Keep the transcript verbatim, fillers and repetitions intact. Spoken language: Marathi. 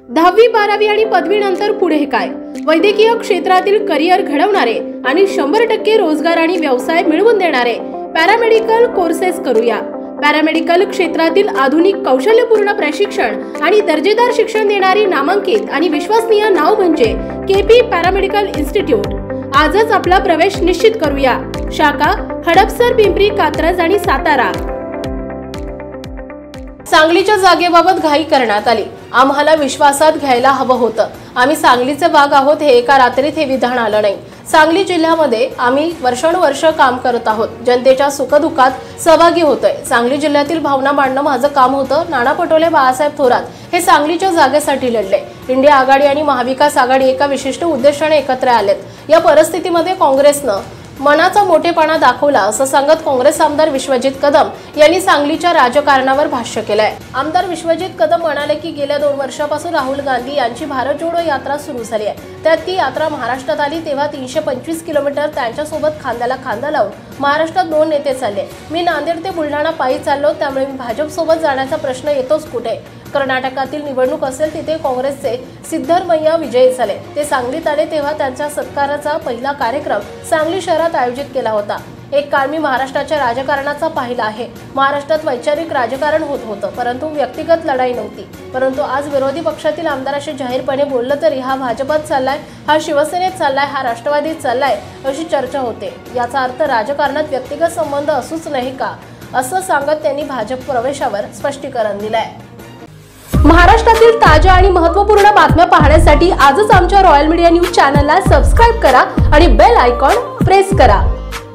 दहावी बारावी आणि पदवी नंतर पुढे काय? वैद्यकीय क्षेत्रातील करिअर घडवणारे आणि शंभर टक्के रोजगार आणि व्यवसाय मिळवून देणारे पॅरामेडिकल कोर्सेस करूया। पॅरामेडिकल क्षेत्रातील आधुनिक कौशल्यपूर्ण प्रशिक्षण आणि दर्जेदार शिक्षण देणारी नामांकित आणि विश्वसनीय नाव म्हणजे केपी पॅरामेडिकल इन्स्टिट्यूट। आजच आपला प्रवेश निश्चित करूया। शाखा हडपसर, पिंपरी, कात्रज आणि सातारा। सांगलीच्या जागेबाबत घाई करण्यात आली। आम्हाला विश्वासात घ्यायला हवं होतं। आम्ही सांगलीचे वाघ आहोत हे एका रात्रीत हे विधान आलं नाही। सांगली जिल्ह्यामध्ये आम्ही वर्षानुवर्ष काम करत आहोत। जनतेच्या सुखदुःखात सहभागी होतोय। सांगली जिल्ह्यातील भावना मांडणं माझं काम होतं। नाना पटोले, बाळासाहेब थोरात हे सांगलीच्या जागेसाठी लढले। इंडिया आघाडी आणि महाविकास आघाडी एका विशिष्ट उद्देशाने एकत्र आलेत। या परिस्थितीमध्ये काँग्रेसनं मनाचा मोठेपणा दाखवला असं सांगत काँग्रेस आमदार विश्वजित कदम यांनी सांगलीच्या राजकारणावर भाष्य केलंय। आमदार विश्वजित कदम म्हणाले की गेल्या दोन वर्षापासून राहुल गांधी यांची भारत जोडो यात्रा सुरू झाली आहे। त्यात ती यात्रा महाराष्ट्रात आली तेव्हा तीनशे पंचवीस किलोमीटर त्यांच्यासोबत खांद्याला खांदा लावून महाराष्ट्रात दोन नेते चालले। मी नांदेड ते बुलढाणा पायी चाललो, त्यामुळे मी भाजप सोबत जाण्याचा प्रश्न येतोच कुठे। कर्नाटकातील निवडणूक असेल तिथे काँग्रेसचे सिद्धरमैया विजयी झाले। ते सांगलीत आले तेव्हा त्यांच्या सत्काराचा पहिला कार्यक्रम सांगली शहरात आयोजित केला होता। एक काळ मी महाराष्ट्राच्या राजकारणाचा पाहिला आहे। महाराष्ट्रात वैचारिक राजकारण होत होतं, परंतु व्यक्तिगत लढाई नव्हती। परंतु आज विरोधी पक्षातील आमदाराशी जाहीरपणे बोललं तरी हा भाजपात चाललाय, हा शिवसेनेत चाललाय, हा राष्ट्रवादीत चाललाय अशी चर्चा होते। याचा अर्थ राजकारणात व्यक्तिगत संबंध असूच नाही का, असं सांगत त्यांनी भाजप प्रवेशावर स्पष्टीकरण दिलंय। महाराष्ट्रातील ताज्या आणि महत्त्वपूर्ण बातम्या पाहण्यासाठी आजच आमच्या रॉयल मीडिया न्यूज चॅनलला सबस्क्राइब करा आणि बेल आयकॉन प्रेस करा।